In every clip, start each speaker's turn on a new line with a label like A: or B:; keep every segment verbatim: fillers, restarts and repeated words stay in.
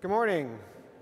A: Good morning.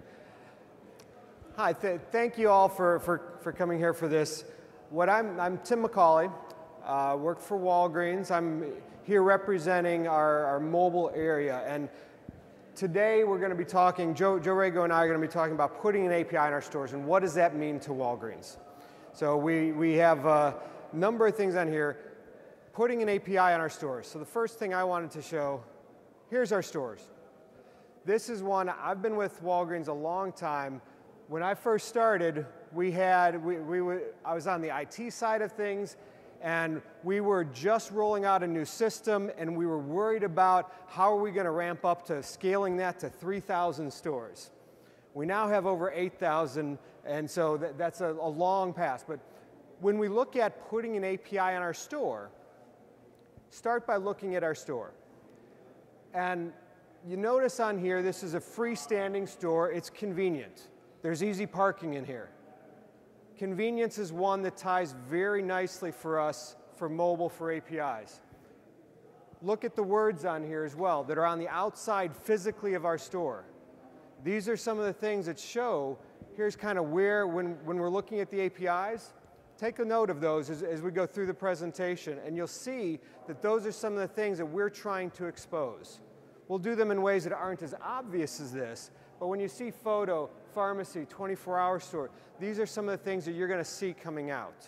A: Hi, th thank you all for, for, for coming here for this. What I'm, I'm Tim McCauley, uh, work for Walgreens. I'm here representing our, our mobile area, and today we're going to be talking, Joe, Joe Rago and I are going to be talking about putting an A P I in our stores and what does that mean to Walgreens. So we, we have a number of things on here, putting an A P I on our stores. So the first thing I wanted to show, here's our stores. This is one, I've been with Walgreens a long time. When I first started, we had, we, we, I was on the I T side of things, and we were just rolling out a new system, and we were worried about how are we going to ramp up to scaling that to three thousand stores. We now have over eight thousand, and so that, that's a, a long pass. But when we look at putting an A P I on our store, start by looking at our store. And you notice on here, this is a freestanding store. It's convenient. There's easy parking in here. Convenience is one that ties very nicely for us for mobile for A P Is. Look at the words on here as well that are on the outside physically of our store. These are some of the things that show, here's kind of where, when, when we're looking at the A P Is, take a note of those as, as we go through the presentation, and you'll see that those are some of the things that we're trying to expose. We'll do them in ways that aren't as obvious as this, but when you see photo, pharmacy, twenty-four hour store, these are some of the things that you're going to see coming out.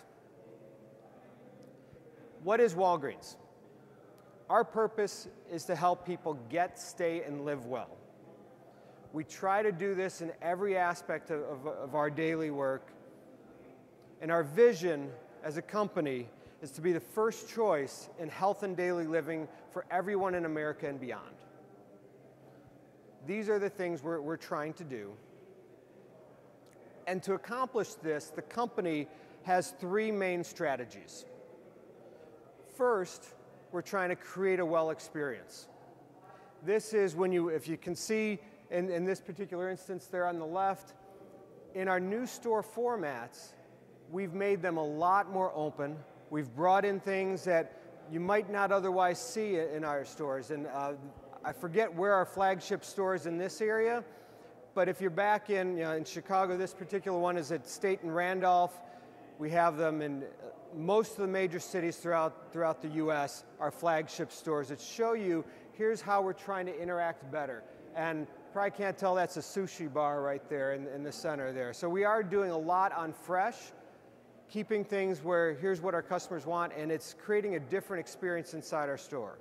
A: What is Walgreens? Our purpose is to help people get, stay, and live well. We try to do this in every aspect of, of, of our daily work, and our vision as a company is to be the first choice in health and daily living for everyone in America and beyond. These are the things we're, we're trying to do. And to accomplish this, the company has three main strategies. First, we're trying to create a well experience. This is when you, if you can see in, in this particular instance there on the left, in our new store formats, we've made them a lot more open. We've brought in things that you might not otherwise see in our stores. And uh, I forget where our flagship store is in this area, but if you're back in, you know, in Chicago, this particular one is at State and Randolph. We have them in most of the major cities throughout, throughout the U S, our flagship stores that show you, here's how we're trying to interact better. And you probably can't tell that's a sushi bar right there in, in the center there. So we are doing a lot on fresh, keeping things where here's what our customers want, and it's creating a different experience inside our store.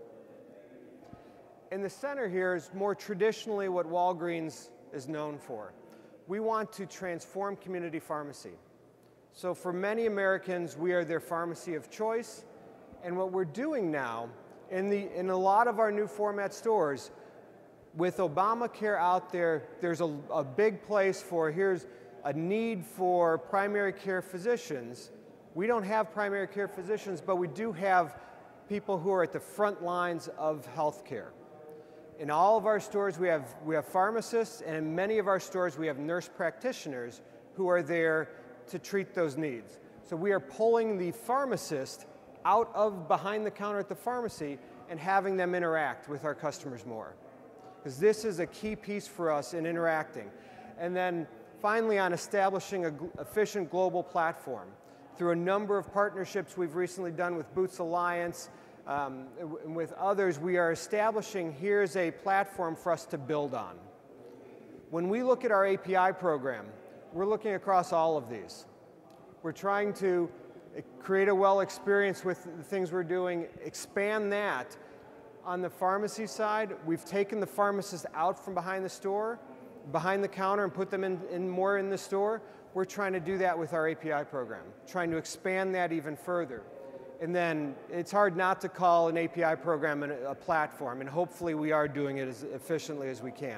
A: In the center here is more traditionally what Walgreens is known for. We want to transform community pharmacy. So for many Americans, we are their pharmacy of choice, and what we're doing now, in, the, in a lot of our new format stores, with Obamacare out there, there's a, a big place for, here's a need for primary care physicians. We don't have primary care physicians, but we do have people who are at the front lines of healthcare. In all of our stores, we have, we have pharmacists, and in many of our stores, we have nurse practitioners who are there to treat those needs. So we are pulling the pharmacist out of behind the counter at the pharmacy and having them interact with our customers more. Because this is a key piece for us in interacting. And then finally, on establishing an efficient global platform. Through a number of partnerships we've recently done with Boots Alliance, Um, and with others, we are establishing here's a platform for us to build on. When we look at our A P I program, we're looking across all of these. We're trying to create a well experience with the things we're doing, expand that. On the pharmacy side, we've taken the pharmacist out from behind the store, behind the counter, and put them in, in more in the store. We're trying to do that with our A P I program, trying to expand that even further. And then it's hard not to call an A P I program a platform, and hopefully we are doing it as efficiently as we can.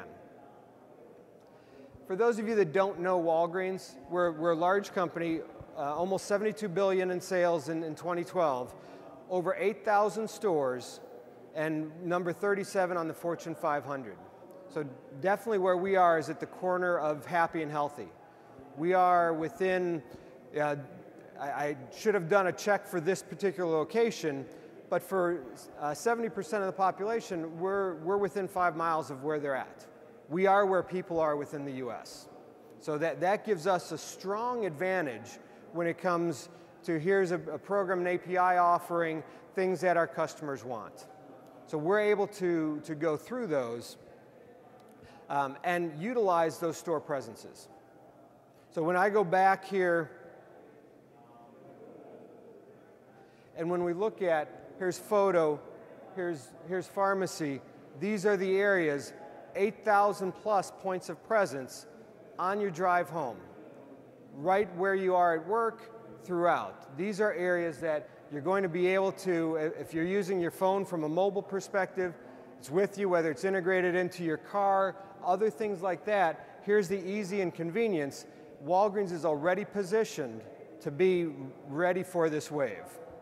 A: For those of you that don't know Walgreens, we're, we're a large company, uh, almost seventy-two billion dollars in sales in, in twenty twelve, over eight thousand stores, and number thirty-seven on the Fortune five hundred. So definitely where we are is at the corner of happy and healthy. We are within, uh, I should have done a check for this particular location, but for uh, seventy percent of the population, we're, we're within five miles of where they're at. we are where people are within the U S. So that, that gives us a strong advantage when it comes to here's a, a program, an A P I offering, things that our customers want. So we're able to, to go through those um, and utilize those store presences. So when I go back here, and when we look at, here's photo, here's, here's pharmacy, these are the areas, eight thousand plus points of presence on your drive home, right where you are at work, throughout. These are areas that you're going to be able to, if you're using your phone from a mobile perspective, it's with you, whether it's integrated into your car, other things like that. Here's the easy and convenience. Walgreens is already positioned to be ready for this wave.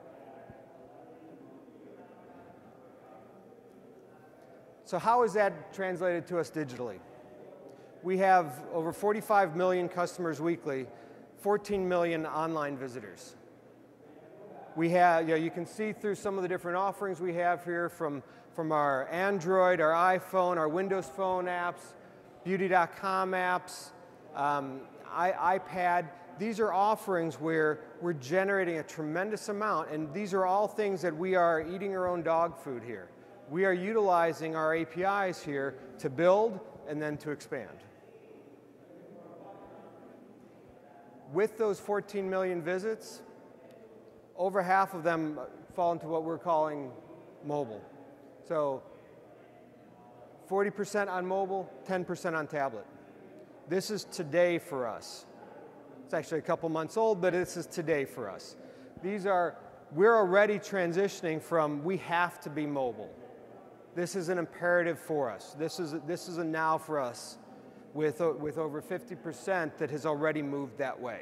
A: So how is that translated to us digitally? We have over forty-five million customers weekly, fourteen million online visitors. We have, you know, you can see through some of the different offerings we have here from, from our Android, our iPhone, our Windows Phone apps, beauty dot com apps, um, I, iPad. These are offerings where we're generating a tremendous amount, and these are all things that we are eating our own dog food here. We are utilizing our A P Is here to build and then to expand. With those fourteen million visits, over half of them fall into what we're calling mobile. So forty percent on mobile, ten percent on tablet. This is today for us. It's actually a couple months old, but this is today for us. These are, we're already transitioning from we have to be mobile. This is an imperative for us. This is, this is a now for us with, with over fifty percent that has already moved that way.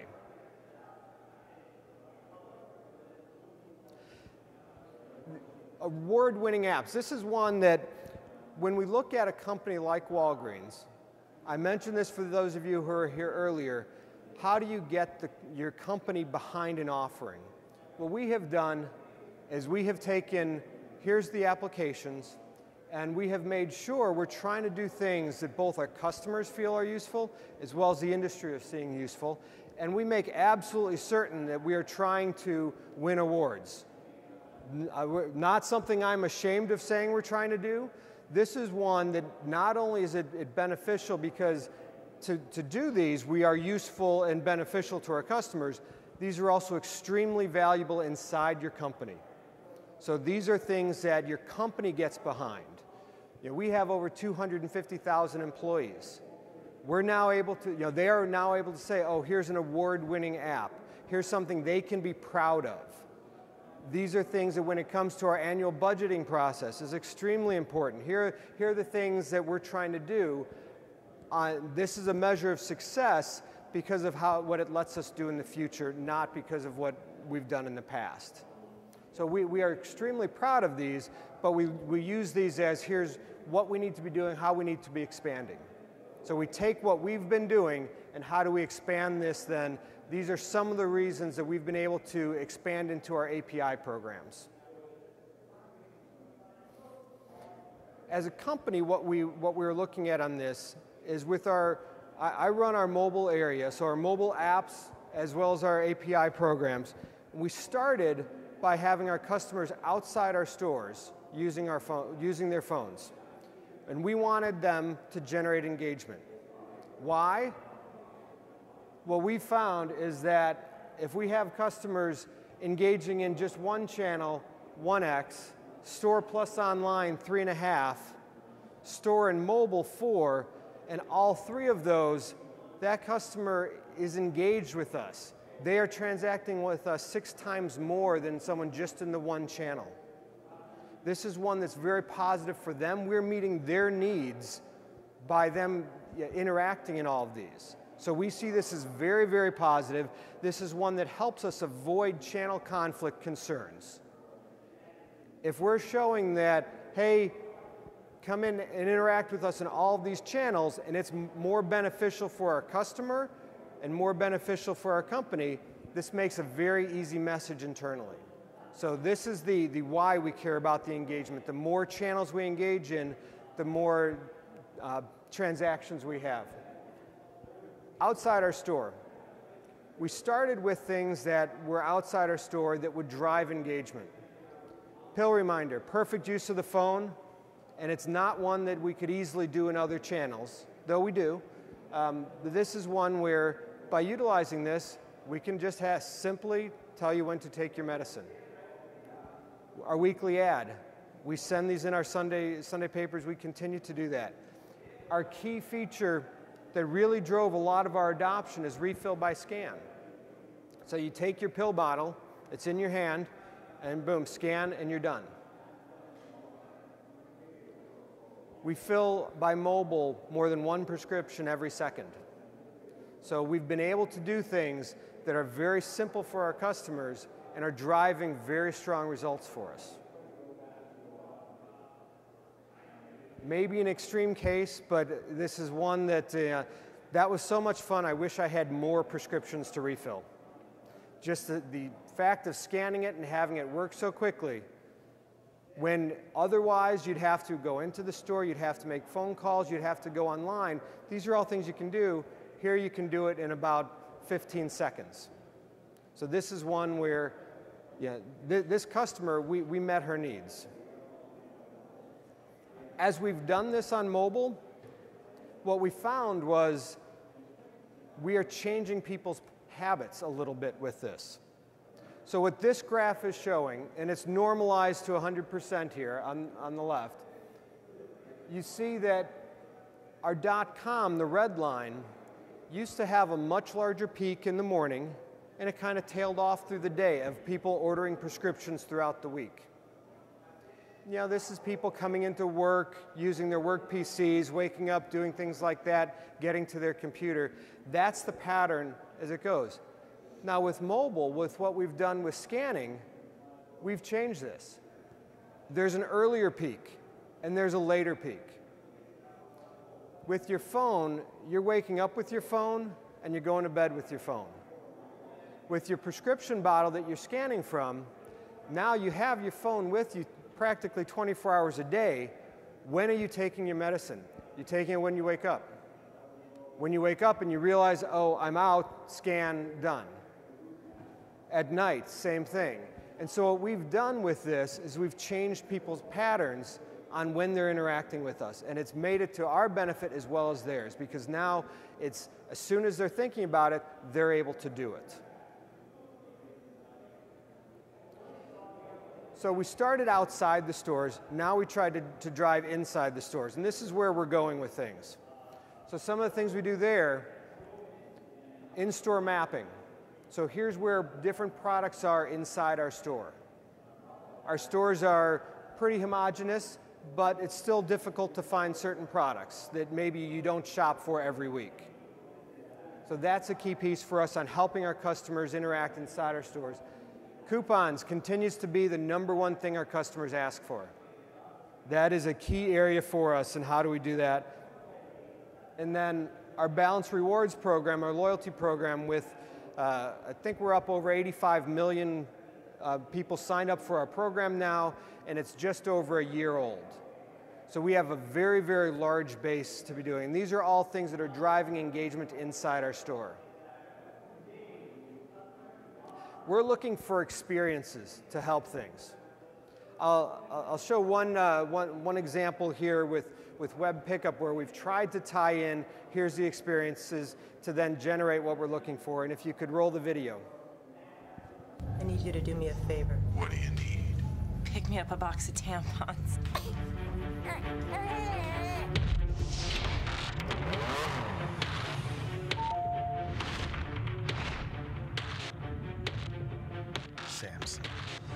A: Award-winning apps. This is one that when we look at a company like Walgreens, I mentioned this for those of you who were here earlier, how do you get the, your company behind an offering? What we have done is we have taken, here's the applications, and we have made sure we're trying to do things that both our customers feel are useful, as well as the industry is seeing useful, and we make absolutely certain that we are trying to win awards. Not something I'm ashamed of saying we're trying to do. This is one that not only is it, it beneficial because to, to do these, we are useful and beneficial to our customers, these are also extremely valuable inside your company. So these are things that your company gets behind. You know, we have over two hundred fifty thousand employees. We're now able to, you know, they are now able to say, oh, here's an award-winning app. Here's something they can be proud of. These are things that when it comes to our annual budgeting process is extremely important. Here, here are the things that we're trying to do. Uh, this is a measure of success because of how, what it lets us do in the future, not because of what we've done in the past. So we, we are extremely proud of these, but we, we use these as here's what we need to be doing, how we need to be expanding. So we take what we've been doing and how do we expand this then. These are some of the reasons that we've been able to expand into our A P I programs. As a company, what, we, what we're looking at on this is with our, I, I run our mobile area, so our mobile apps as well as our A P I programs. We started by having our customers outside our stores using, our phone, using their phones. And we wanted them to generate engagement. Why? What we found is that if we have customers engaging in just one channel, one X, store plus online, three and a half, store and mobile, four, and all three of those, that customer is engaged with us. They are transacting with us six times more than someone just in the one channel. This is one that's very positive for them. We're meeting their needs by them interacting in all of these. So we see this as very, very positive. This is one that helps us avoid channel conflict concerns. If we're showing that, hey, come in and interact with us in all of these channels, and it's more beneficial for our customer and more beneficial for our company, this makes a very easy message internally. So this is the, the why we care about the engagement. The more channels we engage in, the more uh, transactions we have. Outside our store, we started with things that were outside our store that would drive engagement. Pill reminder, perfect use of the phone, and it's not one that we could easily do in other channels, though we do. Um, this is one where, by utilizing this, we can just have, simply tell you when to take your medicine. Our weekly ad, we send these in our Sunday, Sunday papers, we continue to do that. Our key feature that really drove a lot of our adoption is refill by scan. So you take your pill bottle, it's in your hand, and boom, scan and you're done. We fill by mobile more than one prescription every second. So we've been able to do things that are very simple for our customers and are driving very strong results for us. Maybe an extreme case, but this is one that, uh, that was so much fun, I wish I had more prescriptions to refill. Just the, the fact of scanning it and having it work so quickly, when otherwise you'd have to go into the store, you'd have to make phone calls, you'd have to go online. These are all things you can do. Here you can do it in about fifteen seconds. So this is one where, yeah, th this customer, we, we met her needs. As we've done this on mobile, what we found was we are changing people's habits a little bit with this. So what this graph is showing, and it's normalized to one hundred percent here on, on the left, you see that our dot-com, the red line, used to have a much larger peak in the morning, and it kind of tailed off through the day of people ordering prescriptions throughout the week. You know, this is people coming into work, using their work P Cs, waking up, doing things like that, getting to their computer. That's the pattern as it goes. Now with mobile, with what we've done with scanning, we've changed this. There's an earlier peak, and there's a later peak. With your phone, you're waking up with your phone, and you're going to bed with your phone. With your prescription bottle that you're scanning from, now you have your phone with you practically twenty-four hours a day. When are you taking your medicine? You're taking it when you wake up. When you wake up and you realize, oh, I'm out, scan, done. At night, same thing. And so what we've done with this is we've changed people's patterns on when they're interacting with us. And it's made it to our benefit as well as theirs, because now it's, as soon as they're thinking about it, they're able to do it. So we started outside the stores, now we tried to, to drive inside the stores, and this is where we're going with things. So some of the things we do there, in-store mapping. So here's where different products are inside our store. Our stores are pretty homogeneous, but it's still difficult to find certain products that maybe you don't shop for every week. So that's a key piece for us on helping our customers interact inside our stores. Coupons continues to be the number one thing our customers ask for. That is a key area for us, and how do we do that? And then our Balance Rewards program, our loyalty program with, uh, I think we're up over eighty-five million uh, people signed up for our program now, and it's just over a year old. So we have a very, very large base to be doing. And these are all things that are driving engagement inside our store. We're looking for experiences to help things. I'll, I'll show one, uh, one, one example here with, with web pickup where we've tried to tie in, here's the experiences, to then generate what we're looking for. And if you could roll the video.
B: I need you to do me a favor.
C: What do you need?
B: Pick me up a box of tampons.
C: Samson.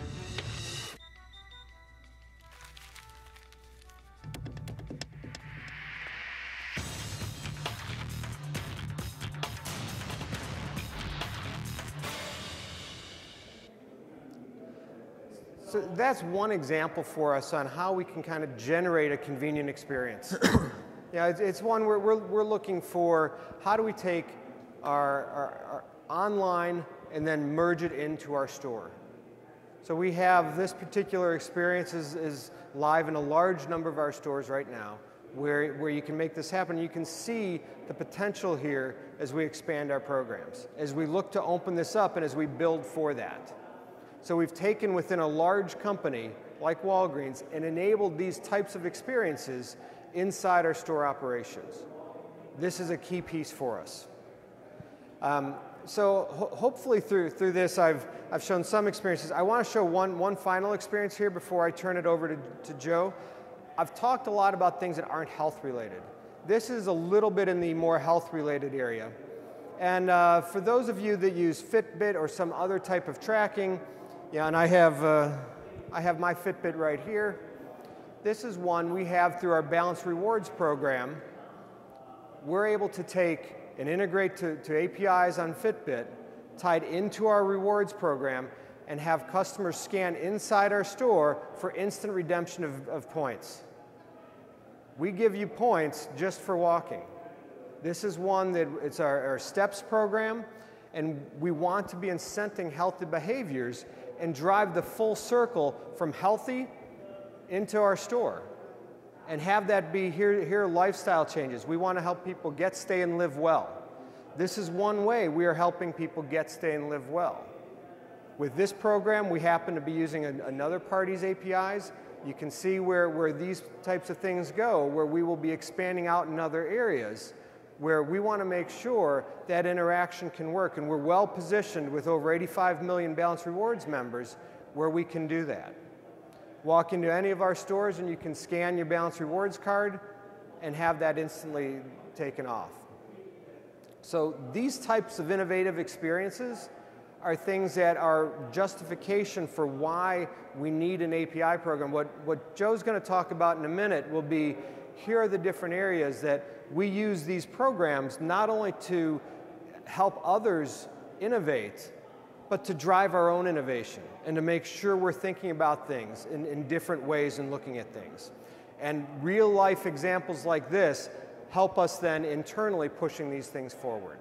A: So that's one example for us on how we can kind of generate a convenient experience. Yeah, it's, it's one where we're, we're looking for how do we take our, our, our online and then merge it into our store. So we have this particular experience is, is live in a large number of our stores right now. where, where you can make this happen. You can see the potential here as we expand our programs, as we look to open this up and as we build for that. So we've taken within a large company like Walgreens and enabled these types of experiences inside our store operations. This is a key piece for us. Um, so ho hopefully through, through this I've, I've shown some experiences. I want to show one, one final experience here before I turn it over to, to Joe. I've talked a lot about things that aren't health related. This is a little bit in the more health related area. And uh, for those of you that use Fitbit or some other type of tracking, yeah, and I have, uh, I have my Fitbit right here. This is one we have through our Balanced Rewards program. We're able to take and integrate to, to A P Is on Fitbit tied into our rewards program and have customers scan inside our store for instant redemption of, of points. We give you points just for walking. This is one that it's our, our STEPS program, and we want to be incenting healthy behaviors and drive the full circle from healthy into our store and have that be here, here are lifestyle changes. We want to help people get, stay, and live well. This is one way we are helping people get, stay, and live well. With this program, we happen to be using an, another party's A P Is. You can see where, where these types of things go, where we will be expanding out in other areas, where we want to make sure that interaction can work. And we're well positioned with over eighty-five million Balanced Rewards members where we can do that. Walk into any of our stores and you can scan your Balanced Rewards card and have that instantly taken off. So these types of innovative experiences are things that are justification for why we need an A P I program. What, what Joe's going to talk about in a minute will be, here are the different areas that we use these programs not only to help others innovate, but to drive our own innovation and to make sure we're thinking about things in, in different ways and looking at things. And real life examples like this help us then internally pushing these things forward.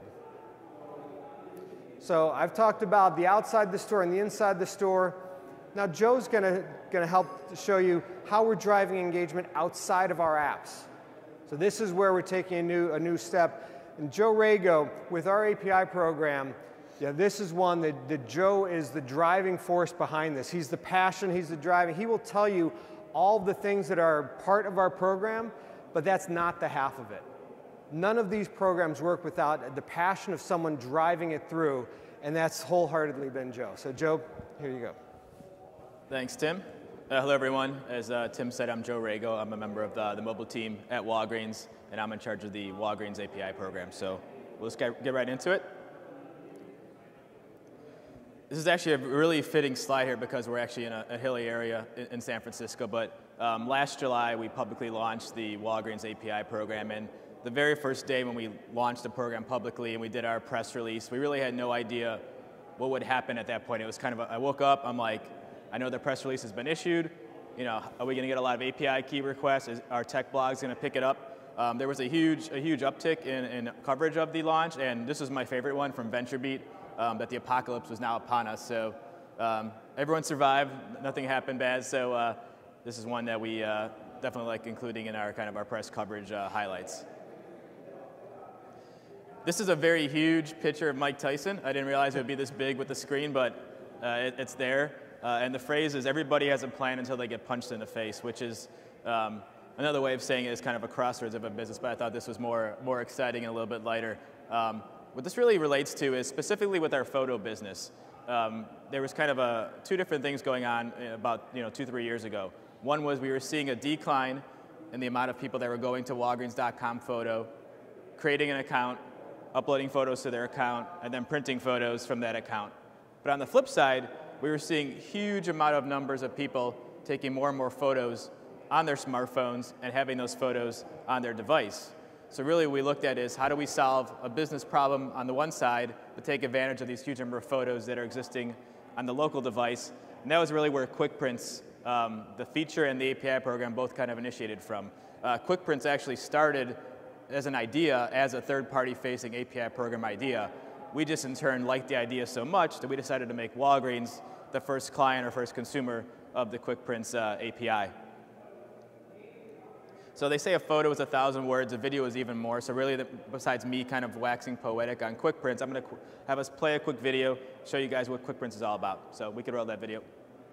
A: So I've talked about the outside the store and the inside the store. Now Joe's gonna, gonna help show you how we're driving engagement outside of our apps. So this is where we're taking a new, a new step. And Joe Rago, with our A P I program, yeah, this is one that, that Joe is the driving force behind this. He's the passion, he's the driving. He will tell you all the things that are part of our program, but that's not the half of it. None of these programs work without the passion of someone driving it through, and that's wholeheartedly been Joe. So Joe, here you go.
D: Thanks, Tim. Uh, hello, everyone. As uh, Tim said, I'm Joe Rago. I'm a member of the, the mobile team at Walgreens, and I'm in charge of the Walgreens A P I program. So we'll just get, get right into it. This is actually a really fitting slide here because we're actually in a, a hilly area in, in San Francisco. But um, last July, we publicly launched the Walgreens A P I program. And the very first day when we launched the program publicly and we did our press release, we really had no idea what would happen at that point. It was kind of a, I woke up, I'm like, I know the press release has been issued. You know, are we going to get a lot of A P I key requests? Is our tech blog's going to pick it up? Um, there was a huge, a huge uptick in, in coverage of the launch, and this is my favorite one from VentureBeat, um, that the apocalypse was now upon us. So um, everyone survived, nothing happened bad. So uh, this is one that we uh, definitely like including in our kind of our press coverage uh, highlights. This is a very huge picture of Mike Tyson. I didn't realize it would be this big with the screen, but uh, it, it's there. Uh, and the phrase is, everybody has a plan until they get punched in the face, which is um, another way of saying it is kind of a crossroads of a business, but I thought this was more, more exciting and a little bit lighter. Um, what this really relates to is specifically with our photo business. Um, there was kind of a, two different things going on about you know, two, three years ago. One was we were seeing a decline in the amount of people that were going to Walgreens dot com photo, creating an account, uploading photos to their account, and then printing photos from that account. But on the flip side, we were seeing huge amount of numbers of people taking more and more photos on their smartphones and having those photos on their device. So really what we looked at is how do we solve a business problem on the one side, but take advantage of these huge number of photos that are existing on the local device. And that was really where QuickPrints, um, the feature and the A P I program both kind of initiated from. Uh, QuickPrints actually started as an idea, as a third-party facing A P I program idea. We just in turn liked the idea so much that we decided to make Walgreens the first client or first consumer of the QuickPrints uh, A P I. So they say a photo is a thousand words, a video is even more. So really, the, besides me kind of waxing poetic on quick prints, I'm going to have us play a quick video, show you guys what quick prints is all about. So we could roll that video.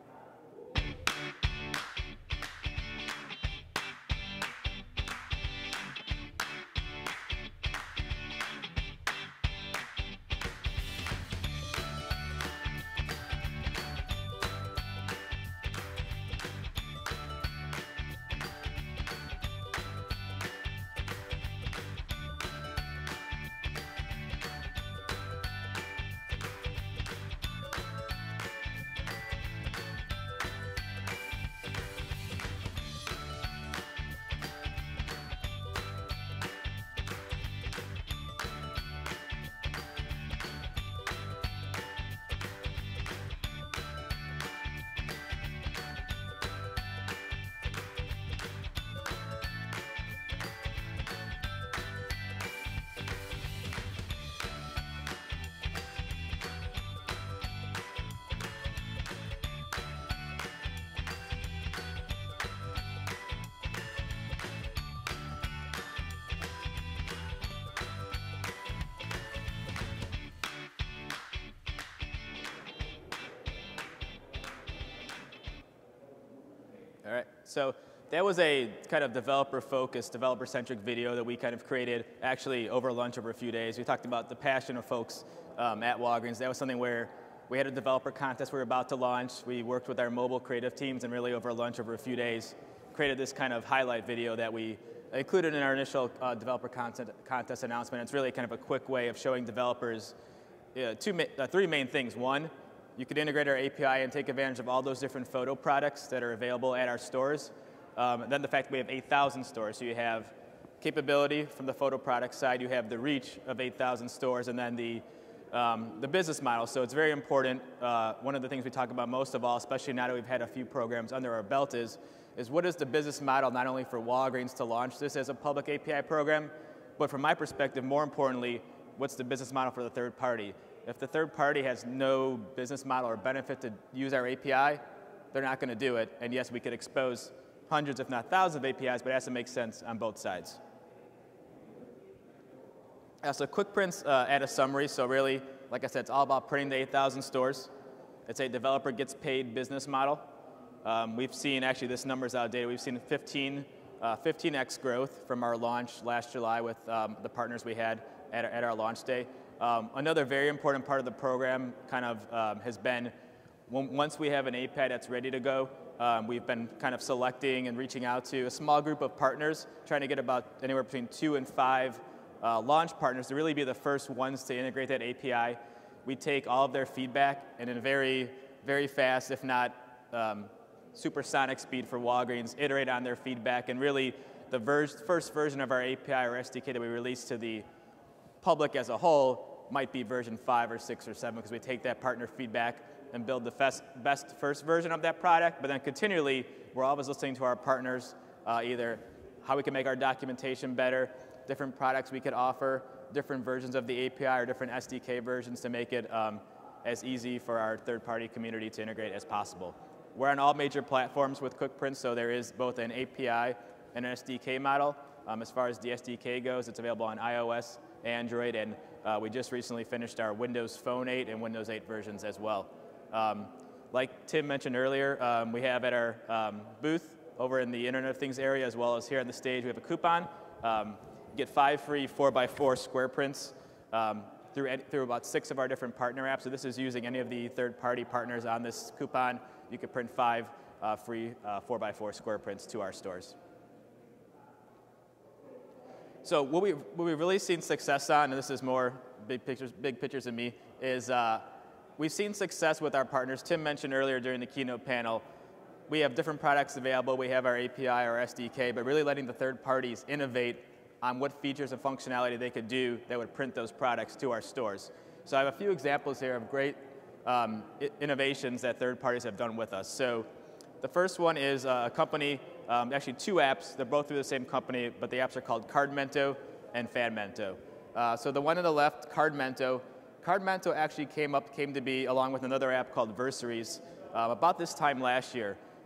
D: All right, so that was a kind of developer-focused, developer-centric video that we kind of created actually over lunch over a few days. We talked about the passion of folks um, at Walgreens. That was something where we had a developer contest we were about to launch. We worked with our mobile creative teams and really over lunch over a few days created this kind of highlight video that we included in our initial uh, developer content, contest announcement. It's really kind of a quick way of showing developers uh, two, uh, three main things. One, you could integrate our A P I and take advantage of all those different photo products that are available at our stores. Um, and then the fact that we have eight thousand stores. So you have capability from the photo product side, you have the reach of eight thousand stores, and then the, um, the business model. So it's very important. Uh, one of the things we talk about most of all, especially now that we've had a few programs under our belt, is, is what is the business model not only for Walgreens to launch this as a public A P I program, but from my perspective, more importantly, what's the business model for the third party? If the third party has no business model or benefit to use our A P I, they're not going to do it. And yes, we could expose hundreds, if not thousands of A P Is, but it has to make sense on both sides. Uh, so quick prints uh, add a summary. So really, like I said, it's all about printing to eight thousand stores. It's a developer gets paid business model. Um, we've seen, actually this number's outdated, we've seen fifteen, uh, fifteen X growth from our launch last July with um, the partners we had at, at our launch day. Um, another very important part of the program kind of um, has been when, once we have an A P I that's ready to go, um, we've been kind of selecting and reaching out to a small group of partners, trying to get about anywhere between two and five uh, launch partners to really be the first ones to integrate that A P I. We take all of their feedback and in a very, very fast, if not um, supersonic speed for Walgreens, iterate on their feedback, and really the ver first version of our A P I or S D K that we release to the public as a whole might be version five or six or seven, because we take that partner feedback and build the best, best first version of that product, but then continually, we're always listening to our partners, uh, either how we can make our documentation better, different products we could offer, different versions of the A P I or different S D K versions to make it um, as easy for our third-party community to integrate as possible. We're on all major platforms with QuickPrints, so there is both an A P I and an S D K model. Um, as far as the S D K goes, it's available on iOS, Android, and uh, we just recently finished our Windows Phone eight and Windows eight versions as well. Um, like Tim mentioned earlier, um, we have at our um, booth over in the Internet of Things area, as well as here on the stage, we have a coupon. Um, you get five free four by four square prints um, through, through about six of our different partner apps. So this is using any of the third-party partners on this coupon. You can print five uh, free uh, four by four square prints to our stores. So what, we, what we've really seen success on, and this is more big pictures, big pictures of me, is uh, we've seen success with our partners. Tim mentioned earlier during the keynote panel, we have different products available. We have our A P I, our S D K, but really letting the third parties innovate on what features and functionality they could do that would print those products to our stores. So I have a few examples here of great um, innovations that third parties have done with us. So the first one is a company, um, actually two apps. They're both through the same company, but the apps are called Cardmento and Fanmento. Uh, so the one on the left, Cardmento. Cardmento actually came up, came to be along with another app called Versaries uh, about this time last year.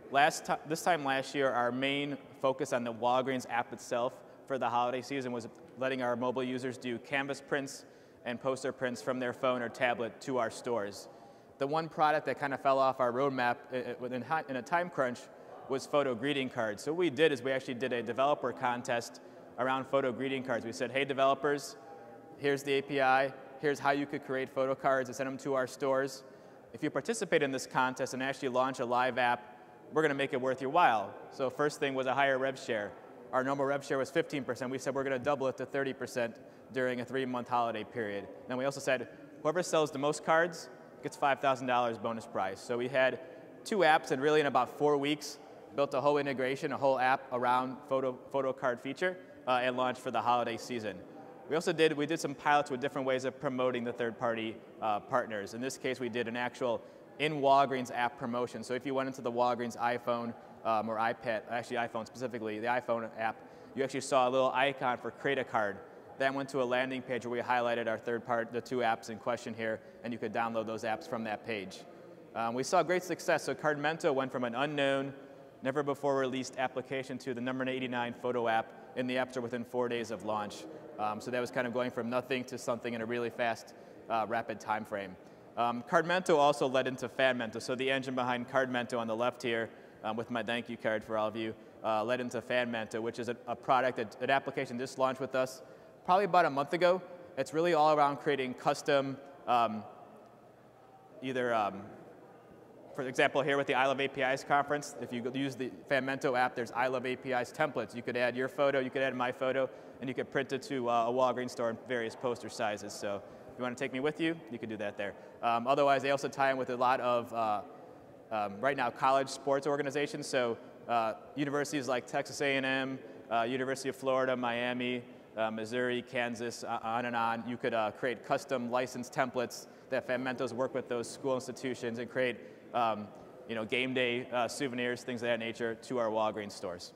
D: last ti- this time last year, our main focus on the Walgreens app itself for the holiday season was letting our mobile users do canvas prints and poster prints from their phone or tablet to our stores. The one product that kind of fell off our roadmap in, in a time crunch was photo greeting cards. So what we did is we actually did a developer contest around photo greeting cards. We said, hey developers, here's the A P I, here's how you could create photo cards and send them to our stores. If you participate in this contest and actually launch a live app, we're going to make it worth your while. So first thing was a higher rev share. Our normal rev share was fifteen percent. We said we're going to double it to thirty percent during a three-month holiday period. Then we also said whoever sells the most cards gets five thousand dollars bonus prize. So we had two apps, and really in about four weeks, built a whole integration, a whole app around photo, photo card feature, uh, and launched for the holiday season. We also did, we did some pilots with different ways of promoting the third-party uh, partners. In this case, we did an actual in Walgreens app promotion. So if you went into the Walgreens iPhone um, or iPad, actually iPhone specifically, the iPhone app, you actually saw a little icon for create a card. That went to a landing page where we highlighted our third part, the two apps in question here, and you could download those apps from that page. Um, we saw great success. So Cardmento went from an unknown, never before released application to the number eighty-nine photo app in the App Store within four days of launch. Um, so that was kind of going from nothing to something in a really fast, uh, rapid time frame. Um, Cardmento also led into Fanmento. So the engine behind Cardmento on the left here, um, with my thank you card for all of you, uh, led into Fanmento, which is a, a product, that, an application just launched with us probably about a month ago. It's really all around creating custom, um, either, um, for example, here with the I Love A P Is conference, if you use the Fanmento app, there's I Love A P Is templates. You could add your photo, you could add my photo, and you could print it to uh, a Walgreens store in various poster sizes. So if you want to take me with you, you could do that there. Um, otherwise, they also tie in with a lot of, uh, um, right now, college sports organizations. So uh, universities like Texas A and M, uh, University of Florida, Miami, uh, Missouri, Kansas, uh, on and on. You could uh, create custom licensed templates that Fanmentos work with those school institutions and create um, you know, game day uh, souvenirs, things of that nature, to our Walgreens stores.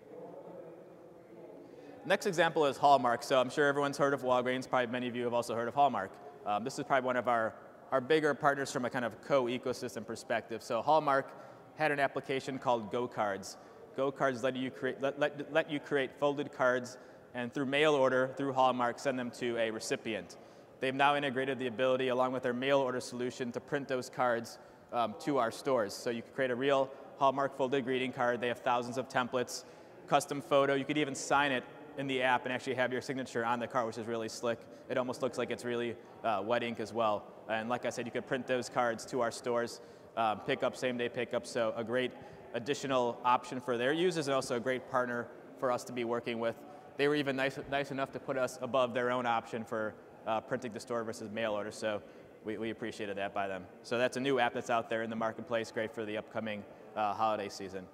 D: Next example is Hallmark. So I'm sure everyone's heard of Walgreens. Probably many of you have also heard of Hallmark. Um, this is probably one of our, our bigger partners from a kind of co-ecosystem perspective. So Hallmark had an application called Go Cards. Go Cards let you create, let, let, let you create folded cards, and through mail order, through Hallmark, send them to a recipient. They've now integrated the ability, along with their mail order solution, to print those cards um, to our stores. So you can create a real Hallmark folded greeting card. They have thousands of templates, custom photo. You could even sign it in the app and actually have your signature on the card, which is really slick. It almost looks like it's really uh, wet ink as well. And like I said, you could print those cards to our stores, um, pick up, same day pickup. So a great additional option for their users, and also a great partner for us to be working with. They were even nice, nice enough to put us above their own option for uh, printing to store versus mail order. So we, we appreciated that by them. So that's a new app that's out there in the marketplace, great for the upcoming uh, holiday season.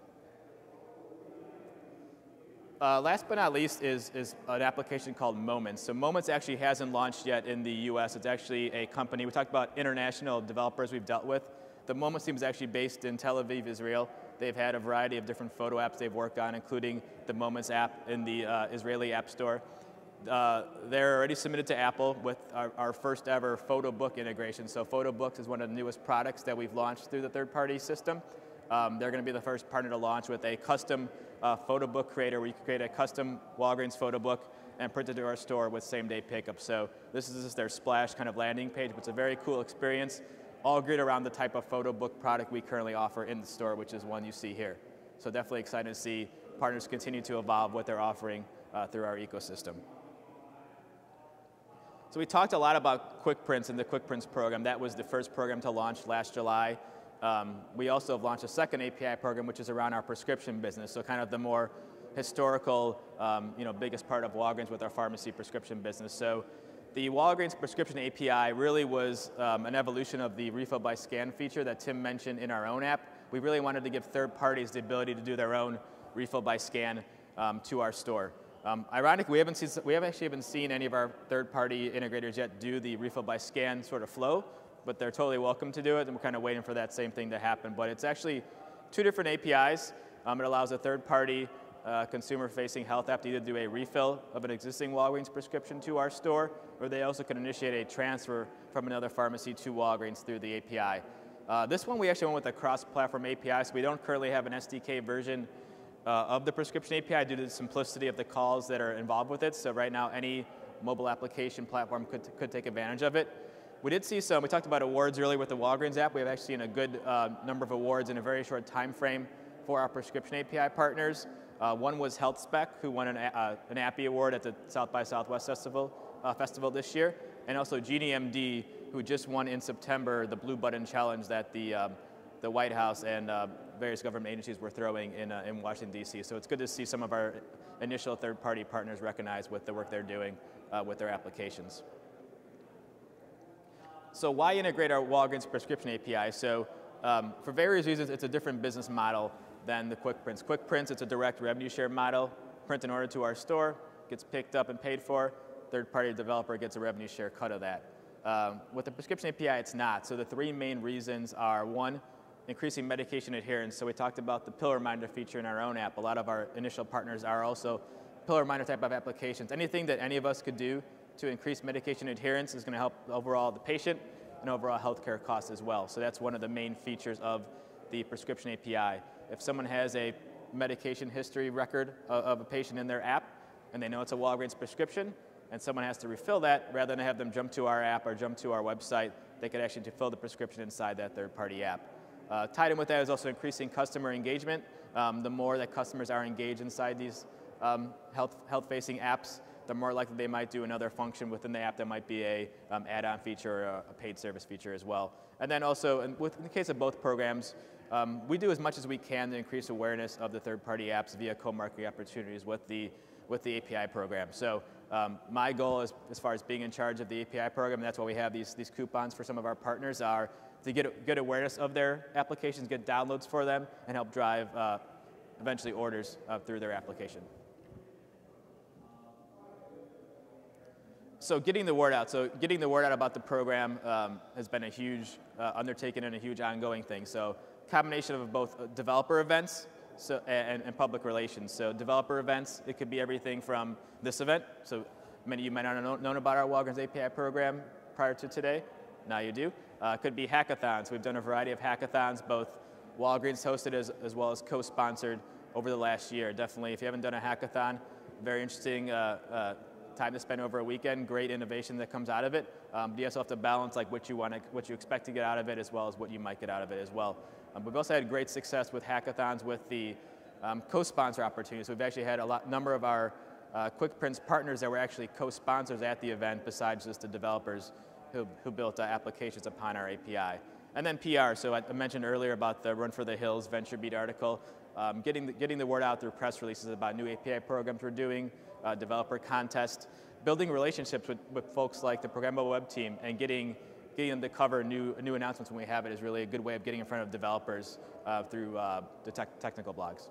D: Uh, last but not least is, is an application called Moments. So Moments actually hasn't launched yet in the U S. It's actually a company. We talked about international developers we've dealt with. The Moments team is actually based in Tel Aviv, Israel. They've had a variety of different photo apps they've worked on, including the Moments app in the uh, Israeli App Store. Uh, they're already submitted to Apple with our, our first ever photo book integration. So photo books is one of the newest products that we've launched through the third-party system. Um, they're going to be the first partner to launch with a custom uh, photo book creator where you can create a custom Walgreens photo book and print it to our store with same-day pickup. So this is just their splash kind of landing page, but it's a very cool experience, all geared around the type of photo book product we currently offer in the store, which is one you see here. So definitely excited to see partners continue to evolve what they're offering uh, through our ecosystem. So we talked a lot about Quick Prints and the Quick Prints program. That was the first program to launch last July. Um, we also have launched a second A P I program, which is around our prescription business, so kind of the more historical, um, you know, biggest part of Walgreens with our pharmacy prescription business. So the Walgreens prescription A P I really was um, an evolution of the refill by scan feature that Tim mentioned in our own app. We really wanted to give third parties the ability to do their own refill by scan um, to our store. Um, ironically, we haven't, seen, we haven't actually even seen any of our third-party integrators yet do the refill by scan sort of flow, but they're totally welcome to do it, and we're kind of waiting for that same thing to happen. But it's actually two different A P Is. Um, it allows a third-party uh, consumer-facing health app to either do a refill of an existing Walgreens prescription to our store, or they also can initiate a transfer from another pharmacy to Walgreens through the A P I. Uh, this one we actually went with a cross-platform A P I, so we don't currently have an S D K version uh, of the prescription A P I due to the simplicity of the calls that are involved with it. So right now, any mobile application platform could, could take advantage of it. We did see some, we talked about awards earlier with the Walgreens app. We have actually seen a good uh, number of awards in a very short time frame for our prescription A P I partners. Uh, one was HealthSpec, who won an, uh, an Appy Award at the South by Southwest Festival, uh, Festival this year, and also G D M D, who just won in September the Blue Button Challenge that the, um, the White House and uh, various government agencies were throwing in, uh, in Washington, D C. So it's good to see some of our initial third-party partners recognized with the work they're doing uh, with their applications. So why integrate our Walgreens prescription A P I? So um, for various reasons, it's a different business model than the Quick Prints. Quick Prints, it's a direct revenue share model. Print an order to our store, gets picked up and paid for. Third-party developer gets a revenue share cut of that. Um, with the prescription A P I, it's not. So the three main reasons are, one, increasing medication adherence. So we talked about the pill reminder feature in our own app. A lot of our initial partners are also pill reminder type of applications. Anything that any of us could do to increase medication adherence is going to help overall the patient and overall healthcare costs as well. So that's one of the main features of the prescription A P I. If someone has a medication history record of, of a patient in their app and they know it's a Walgreens prescription and someone has to refill that, rather than have them jump to our app or jump to our website, they could actually fill the prescription inside that third-party app. Uh, tied in with that is also increasing customer engagement. Um, the more that customers are engaged inside these um, health, health-facing apps, the more likely they might do another function within the app that might be a um, add-on feature or a, a paid service feature as well. And then also, in, with, in the case of both programs, um, we do as much as we can to increase awareness of the third-party apps via co-marketing opportunities with the, with the A P I program. So um, my goal is, as far as being in charge of the A P I program, and that's why we have these, these coupons for some of our partners, are to get, get awareness of their applications, get downloads for them, and help drive uh, eventually orders uh, through their application. So getting the word out. So getting the word out about the program um, has been a huge uh, undertaking and a huge ongoing thing. So combination of both developer events so, and, and public relations. So developer events, it could be everything from this event. So many of you might not have known about our Walgreens A P I program prior to today. Now you do. Uh, it could be hackathons. We've done a variety of hackathons, both Walgreens hosted as, as well as co-sponsored over the last year. Definitely, if you haven't done a hackathon, very interesting uh, uh, time to spend over a weekend, great innovation that comes out of it. Um, but you also have to balance like what you want to, what you expect to get out of it, as well as what you might get out of it as well. Um, we've also had great success with hackathons with the um, co-sponsor opportunities. We've actually had a lot, number of our uh, Quick Prints partners that were actually co-sponsors at the event, besides just the developers who, who built uh, applications upon our A P I. And then P R. So I, I mentioned earlier about the Run for the Hills VentureBeat article. Um, getting, the, getting the word out through press releases about new A P I programs we're doing, uh, developer contests, building relationships with, with folks like the Programmable Web team, and getting, getting them to cover new, new announcements when we have it is really a good way of getting in front of developers uh, through uh, the tech, technical blogs.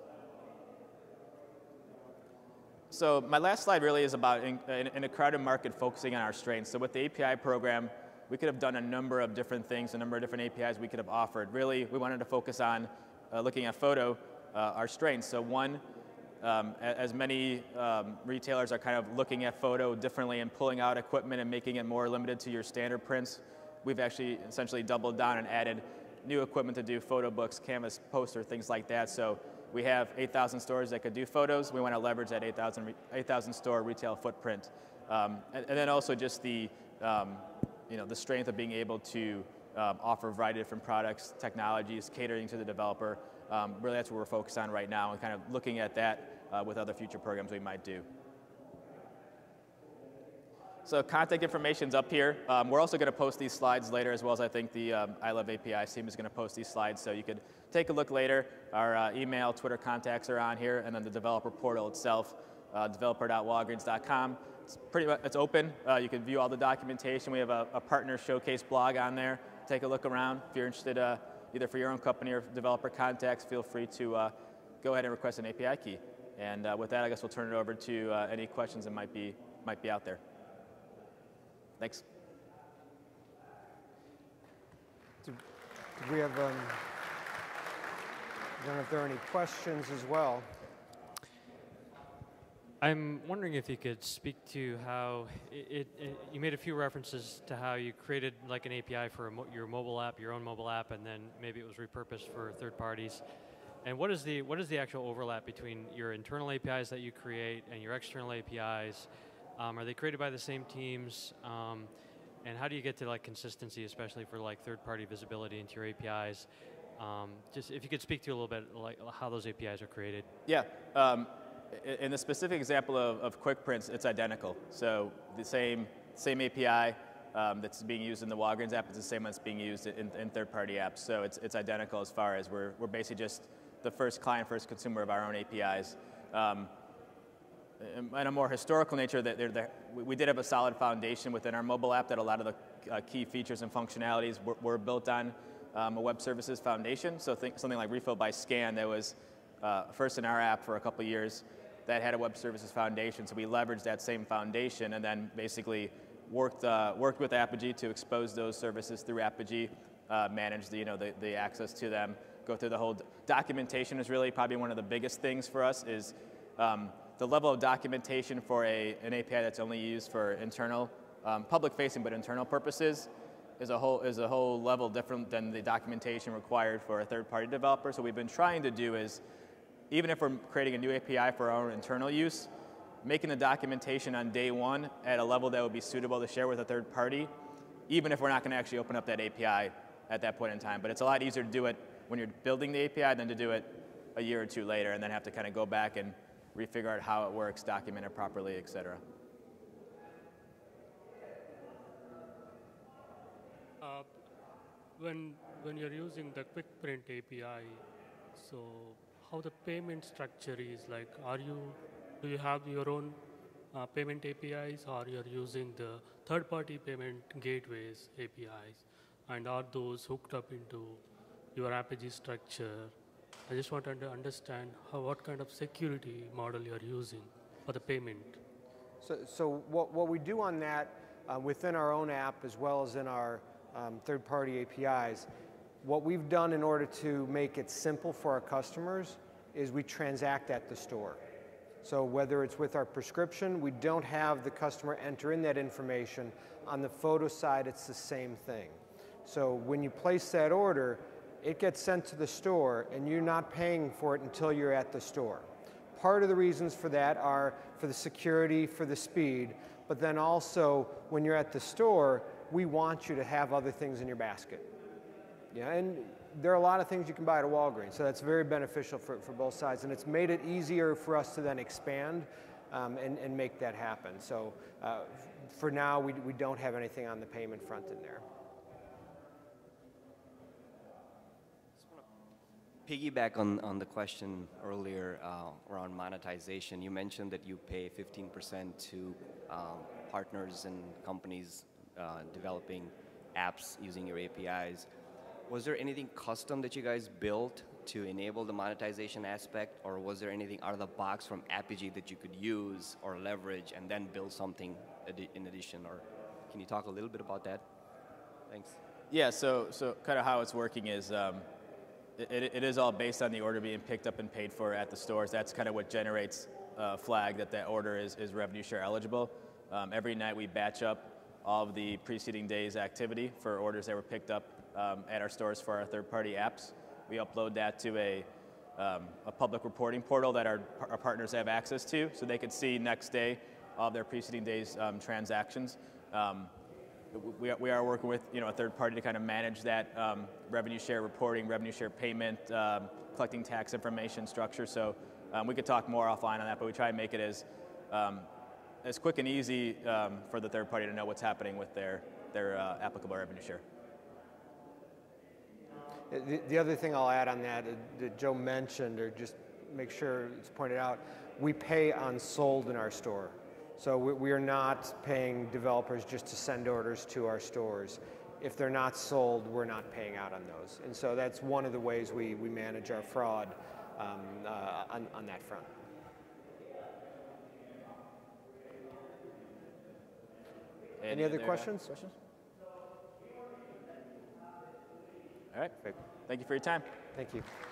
D: So my last slide really is about in, in, in a crowded market focusing on our strengths. So with the A P I program, we could have done a number of different things, a number of different A P Is we could have offered. Really, we wanted to focus on uh, looking at photo, uh, our strengths. So one, um, as many um, retailers are kind of looking at photo differently and pulling out equipment and making it more limited to your standard prints, we've actually essentially doubled down and added new equipment to do photo books, canvas poster, things like that. So we have eight thousand stores that could do photos. We want to leverage that eight thousand store retail footprint. Um, and, and then also just the, um, you know, the strength of being able to um, offer a variety of different products, technologies, catering to the developer. Um, really, that's what we're focused on right now, and kind of looking at that uh, with other future programs we might do. So contact information's up here. Um, we're also going to post these slides later, as well as I think the um, I Love A P I team is going to post these slides, so you could take a look later. Our uh, email, Twitter contacts are on here, and then the developer portal itself, uh, developer dot walgreens dot com. It's pretty much, it's open. Uh, you can view all the documentation. We have a, a partner showcase blog on there. Take a look around. If you're interested, uh, either for your own company or developer contacts, feel free to uh, go ahead and request an A P I key. And uh, with that, I guess we'll turn it over to uh, any questions that might be might be out there. Thanks.
A: Do, do we have, um, I don't know if there are any questions as well.
E: I'm wondering if you could speak to how it, it, it, you made a few references to how you created like an A P I for a mo your mobile app, your own mobile app, and then maybe it was repurposed for third parties. And what is the what is the actual overlap between your internal A P Is that you create and your external A P Is? Um, are they created by the same teams? Um, and how do you get to like consistency, especially for like third-party visibility into your A P Is? Um, just if you could speak to a little bit like how those A P Is are created.
D: Yeah. Um, In the specific example of, of QuickPrints, it's identical. So the same same A P I um, that's being used in the Walgreens app is the same one that's being used in, in third-party apps. So it's it's identical as far as we're we're basically just the first client, first consumer of our own A P Is. Um, in a more historical nature, that they're, they're, we did have a solid foundation within our mobile app that a lot of the uh, key features and functionalities were, were built on um, a web services foundation. So think something like Refill by Scan that was uh, first in our app for a couple of years. That had a web services foundation, so we leveraged that same foundation and then basically worked uh, worked with Apigee to expose those services through Apigee, uh, manage the you know the, the access to them, go through the whole documentation is really probably one of the biggest things for us is um, the level of documentation for a an A P I that's only used for internal, um, public facing but internal purposes is a whole is a whole level different than the documentation required for a third party developer. So what we've been trying to do is, even if we're creating a new A P I for our own internal use, making the documentation on day one at a level that would be suitable to share with a third party, even if we're not going to actually open up that A P I at that point in time. But it's a lot easier to do it when you're building the A P I than to do it a year or two later and then have to kind of go back and refigure out how it works, document it properly, et cetera.
F: Uh, when, when you're using the QuickPrint A P I, so how the payment structure is like, are you, do you have your own uh, payment A P Is or you're using the third-party payment gateways A P Is? And are those hooked up into your Apigee structure? I just wanted to understand how, what kind of security model you're using for the payment.
A: So, so what, what we do on that uh, within our own app as well as in our um, third-party A P Is, what we've done in order to make it simple for our customers is we transact at the store. So whether it's with our prescription, we don't have the customer enter in that information. On the photo side, it's the same thing. So when you place that order, it gets sent to the store and you're not paying for it until you're at the store. Part of the reasons for that are for the security, for the speed, but then also when you're at the store, we want you to have other things in your basket. Yeah, and there are a lot of things you can buy at a Walgreens, so that's very beneficial for, for both sides, and it's made it easier for us to then expand um, and, and make that happen. So uh, for now, we, we don't have anything on the payment front in there.
G: Piggyback on, on the question earlier uh, around monetization, you mentioned that you pay fifteen percent to um, partners and companies uh, developing apps using your A P Is. Was there anything custom that you guys built to enable the monetization aspect, or was there anything out of the box from Apigee that you could use or leverage and then build something in addition? Or can you talk a little bit about that? Thanks.
D: Yeah, so so kind of how it's working is um, it, it is all based on the order being picked up and paid for at the stores. That's kind of what generates a flag that that order is, is revenue share eligible. Um, every night we batch up all of the preceding day's activity for orders that were picked up Um, at our stores for our third-party apps. We upload that to a, um, a public reporting portal that our, our partners have access to, so they could see next day all of their preceding day's um, transactions. Um, we, are, we are working with you know, a third party to kind of manage that um, revenue share reporting, revenue share payment, um, collecting tax information structure. So um, we could talk more offline on that, but we try and make it as, um, as quick and easy um, for the third party to know what's happening with their, their uh, applicable revenue share.
A: The, the other thing I'll add on that uh, that Joe mentioned, or just make sure it's pointed out, we pay on sold in our store. So we, we are not paying developers just to send orders to our stores. If they're not sold, we're not paying out on those. And so that's one of the ways we, we manage our fraud um, uh, on, on that front. Any, Any other, other questions? questions?
D: All right. Thank you for your time.
A: Thank you.